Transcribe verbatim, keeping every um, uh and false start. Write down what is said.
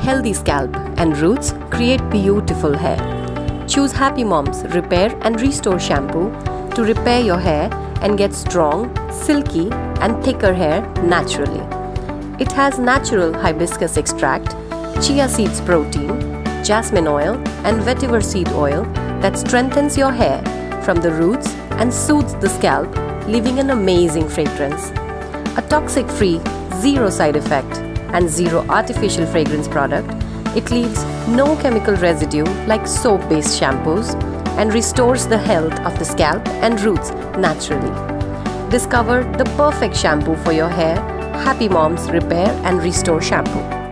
healthy scalp and roots create beautiful hair. Choose Happy Moms Repair and Restore Shampoo to repair your hair and get strong, silky and thicker hair naturally. It has natural hibiscus extract, chia seeds protein, jasmine oil and vetiver seed oil that strengthens your hair from the roots and soothes the scalp, leaving an amazing fragrance. A toxic-free, zero side effect and zero artificial fragrance product, it leaves no chemical residue like soap-based shampoos and restores the health of the scalp and roots naturally. Discover the perfect shampoo for your hair, Happy Moms Repair and Restore Shampoo.